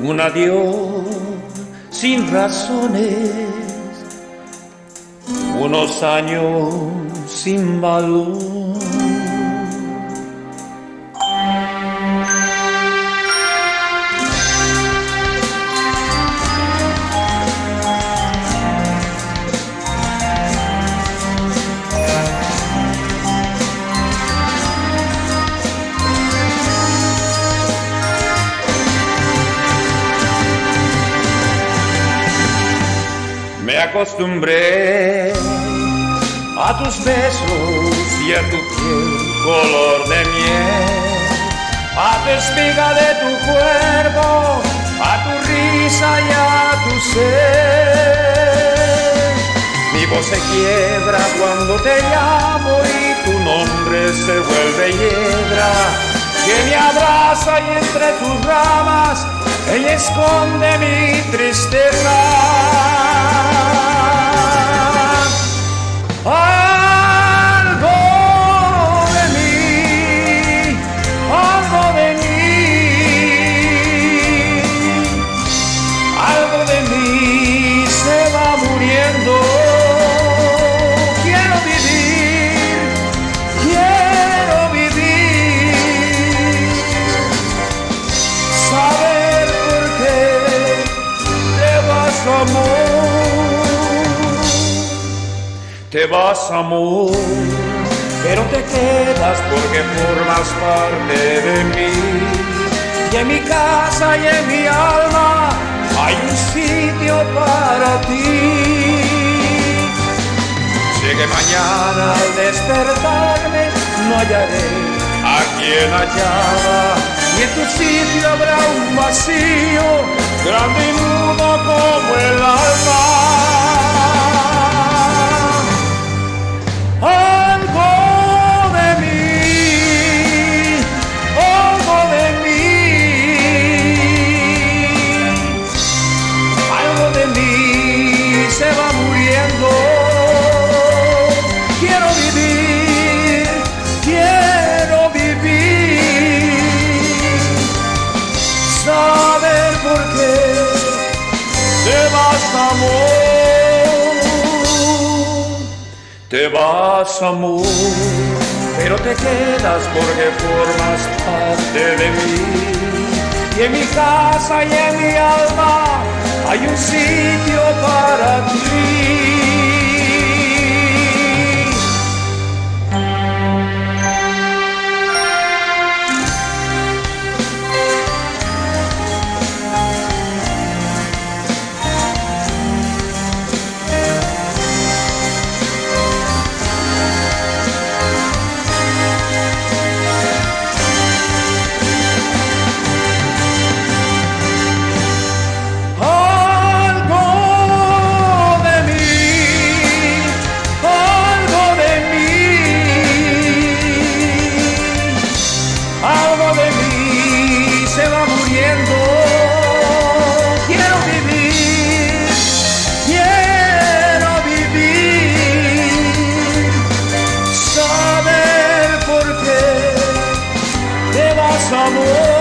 un adiós sin razones, unos años sin valor. Me acostumbré a tus besos y a tu piel color de miel, a tu espiga de tu cuerpo, a tu risa y a tu ser. Mi voz se quiebra cuando te llamo y tu nombre se vuelve hiedra, que me abraza y entre tus ramas ella esconde mi tristeza. Algo de mí se va muriendo. Quiero vivir, saber por qué te vas, amor. Te vas, amor, pero te quedas porque formas parte de mí. Y en mi casa y en mi alma hay un sitio para ti. Llegue mañana al despertarme, no hallaré a quien hallaba, y en tu sitio habrá un vacío grande y mudo como el alma. Se va muriendo. Quiero vivir, saber por qué te vas, amor. Te vas, amor, pero te quedas porque formas parte de mí. Y en mi casa y en mi alma hay un sitio para ti. Quiero vivir, saber por qué te vas, amor.